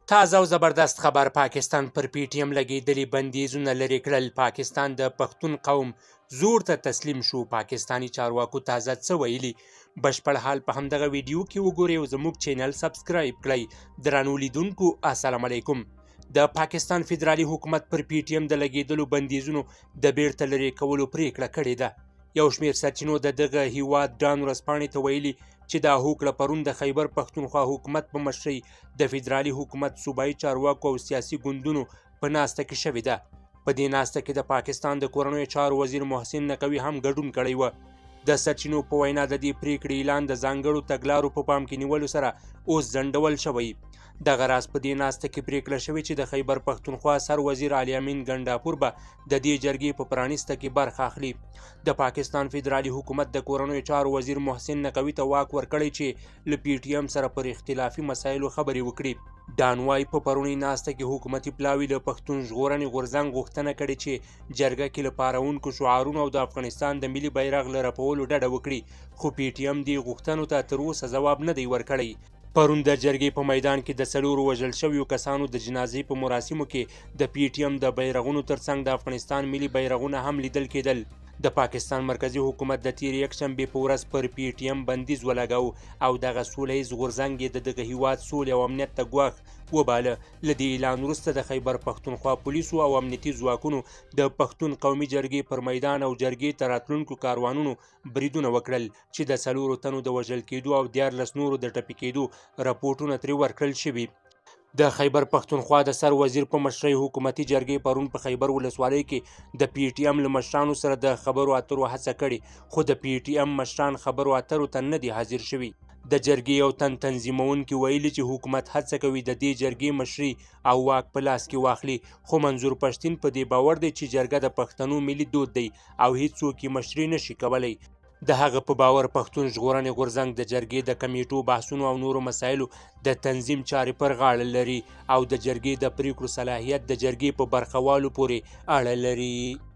تازه او زبردست خبر پاکستان پر پی ټی ایم لګېدلي بندیزونه لرې کړل. پاکستان د پښتون قوم زور ته تسلیم شو. پاکستانی چارواکو تازه څه ویلي بشپړ حال په همدغه ویډیو کې وګورئ او زموږ چینل سبسکرایب کړئ. درنو لیدونکو السلام علیکم. د پاکستان فدرالي حکومت پر پی ټی ایم د لګېدلو بندیزونو د بیرته لرې کولو پریکړه کړې ده. یو شمېر سرچینو د دغه هیواد ډان ورځپاڼې ته ویلي چې دا هوکړه پرون د خیبر پښتونخوا حکومت په مشرۍ د فدرالي حکومت صوبایي چارواکو او سیاسي ګوندونو په ناسته کې شوې ده. په دې ناسته کې د پاکستان د کورنیو چارو وزیر محسن نقوي هم ګډون کړی و. د سرچینو په وینا د دې پریکړې اعلان د ځانګړو تګلارو په پام کې نیولو سره اوس ځنډول شوی. دغه راز په دې ناسته کې پریکړه شوې چې د خیبر پښتونخوا سر وزیر علي امین ګنډاپور به د دې جرګې په پرانیسته کې برخه اخلي. د پاکستان فدرالي حکومت د کورنیو چارو وزیر محسن نقوي ته واک ورکړی چې له پی ټی ایم سره پر اختلافي مسایلو خبرې وکړي. ډان وايي په پرونی ناسته کې حکومتي پلاوي له پښتون ژغورنې غورځنګ غوښتنه کړې چې جرګه کې له پارونکو شعارونو او د افغانستان د ملي بیرغ له رپولو ډډه وکړي، خو پی ټی ایم دې غوښتنو ته تر اوسه ځواب نه دی ورکړی. پرون د جرګې په میدان کې د 4 وژل شویو کسانو د جنازې په مراسمو کې د پی ټی ایم د بیرغونو ترڅنګ د افغانستان ملي بیرغونه هم لیدل کېدل. د پاکستان مرکزی حکومت د تیرې یکشنبې په ورځ پر پی ټی ایم بندیز ولګاوه او دغه سوله ییز غورځنګ یې د دغه هیواد سولې او امنیت ته ګواښ وباله. له دې اعلان وروسته د خیبر پښتونخوا پولیسو او امنیتي ځواکونو د پښتون قومي جرګې پر میدان او جرګې ته راتلونکو کاروانونو بریدونه وکړل چې د 4 تنو د وژل کېدو او 14 نورو د ټپي کېدو رپورټونه ترې ورکړل شوي. د خیبر پښتونخوا د سر وزیر په مشرۍ حکومتي جرګې پرون په خیبر ولسوالۍ کې د پی ټی ایم له مشرانو سره د خبرو اترو هڅه کړې، خو د پی ټی ایم مشران خبرو اترو ته نه دي حاضر شوي. د جرګې یو تن تنظیمونکي ویلي چې حکومت هڅه کوي د دې جرګې مشري او واک په لاس کې واخلي، خو منظور پښتين په دې باور دی چې جرګه د پښتنو ملي دود دی او هیڅوک یې مشري نشي کولی. د هغه په باور پښتون ژغورنې غورځنګ د جرګې د کمیټو بحثونو او نورو مسایلو د تنظیم چارې پر غاړه لري او د جرګې د پریکړو صلاحیت د جرګې په برخوالو پورې اړه لري.